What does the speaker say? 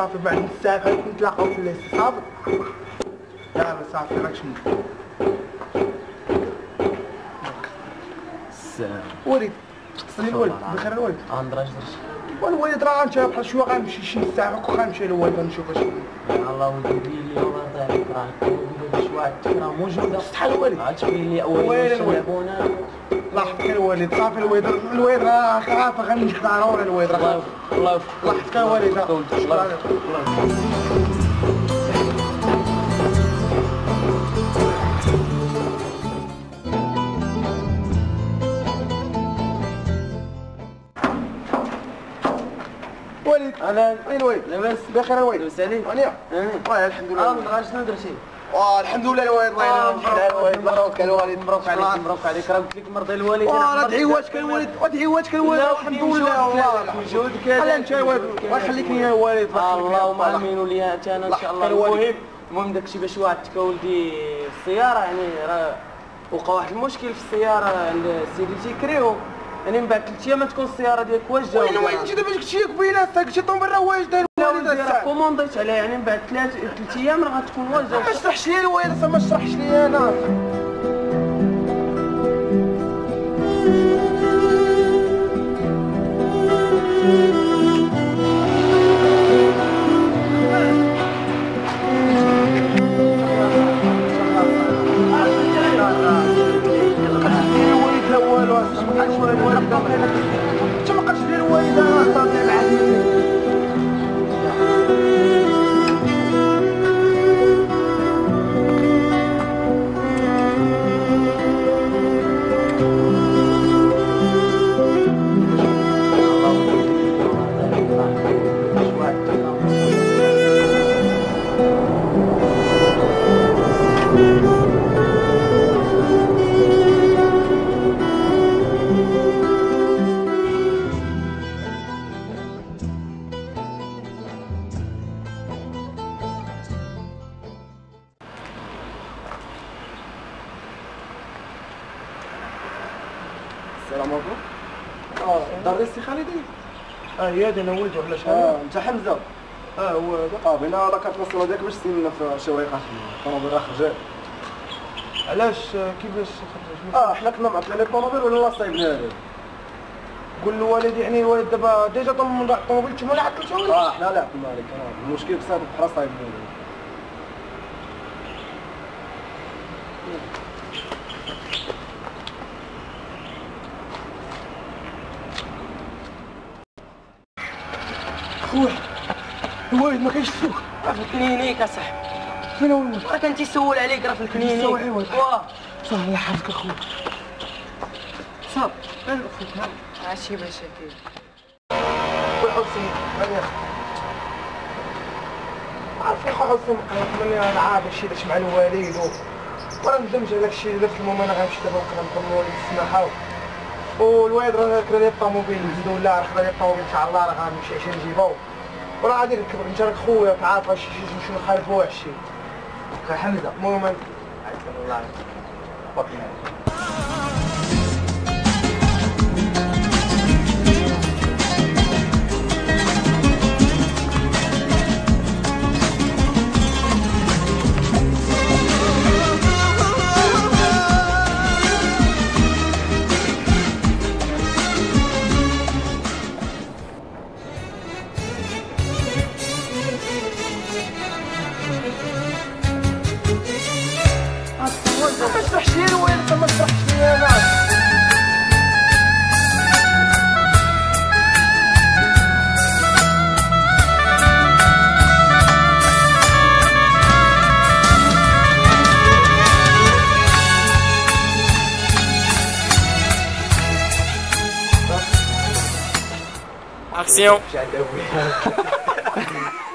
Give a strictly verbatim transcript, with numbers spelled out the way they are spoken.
صافي بعد نص ساعه غادي نتلاقاو في الليست صافي. يلا صافي راك شنو السلام وليد خصني الوالد بخير الوالد اندراج والوالد راه انت بحال شويه غنمشي شي نص ساعه واخا غنمشي للوالد غنشوف اش الله ولدي لي والله يرضي عليك راه كندير شي واحد راه موجوده شحال الوالد عاد تبين لي اول شلبونا الله يحفظك الوالد صافي الوالد الوالد راه عارف غنجيك ضروري الوالد الله الله الله يحفظك الوالد الله وليد انا وين الوالد لاباس بخير الوالد لاباس عليك وانيا والله الحمد لله اه شنو درتي واه الحمد لله الوالد الله يرحم الوالد مبروك الوالد مبروك عليك مبروك عليك راه قلت لك مرضي الوالدين واه ادعي وجهك الوالد ادعي وجهك الوالد الحمد لله والله وجودك على انت الوالد الله يخليك لي الوالد اللهم امين لي انت انا ان شاء الله. المهم المهم داكشي باش وعدتك ولدي السياره يعني راه وقع واحد المشكل في السياره عند سيدي تيكريو يعني من بعد ثلاث ايام تكون السياره ديالك واجده. وين وين انت دابا قلتي لك بينا قلتي طومبيل راه واجده الوالد راه كومونديت عليها يعني من بعد ثلاث ثلاث ايام راه غتكون واجده. ما تشرحش لي الوالد ما تشرحش لي انا انت ما قلتش لي الوالد انا صافي معاك السلام عليكم. اه دار السي خالد اه هي هذا انا ولدي ولا شحال اه انت حمزه اه هو هذا اه بينا لا كتوصل هذاك باش سينا في شويقه الطوموبيل راه خرجت. علاش كيفاش خرجت اه حنا كنا معطلين الطوموبيل ولا لا صايبنا هذا قول الوالد يعني الوالد دابا ديجا طم الطوموبيل تما اللي عطلتو اه حنا لا عطلنا عليك راه المشكل بسبب بحال صايبنا هذا. خويا الوالد ما كاينش السوق راه في الكلينيك اصاحبي. فين هو الوالد؟ راه كان تيسول عليك راه في الكلينيك. واه صافي الله يحفظك اخويا صافي فين اخوك ماشي مشاكل. خويا حسين هاني عارف يا خويا حسين ملي انا عارف الشيء داك مع الوالد وانا ندمج على داكشي اللي درت. المهم انا غنمشي دابا نقدر نولي السماحه والوالد راه كرا لي الطوموبيل نزيدو ولا راه كرا لي الطوموبيل ان شاء الله راه غنمشي عشان نجيبو وراه غادي نركب. انت راك خويا تعرف شي شي شنو خالفو واحد الشيء. خويا حمزه المهم عيط الله باقي ما تفرحش لي الوالد ما تفرحش لي انا. اكسيون.